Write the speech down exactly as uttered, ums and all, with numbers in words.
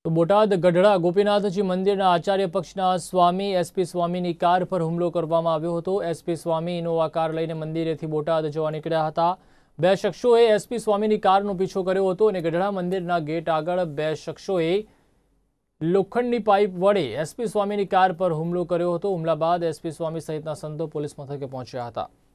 તો બોટાદ ગઢડા ગોપીનાથજી મંદિરના આચાર્ય પક્ષના સ્વામી એસપી સ્વામીની કાર પર હુમલો કરવામાં આવ્યો હતો। એસપી સ્વામી ઇનોવા કાર લઈને મંદિરેથી બોટાદ જવા નીકળ્યા હતા। બે શખ્સોએ એસપી સ્વામીની કારનો પીછો કર્યો હતો અને ગઢડા મંદિરના ગેટ આગળ બે શખ્સોએ લોખંડની પાઇપ વડે એસપી સ્વામીની કાર પર હુમલો કર્યો હતો। હુમલા બાદ એસપી સ્વામી સહિતના સંતો પોલીસ મથકે પહોંચ્યા હતા।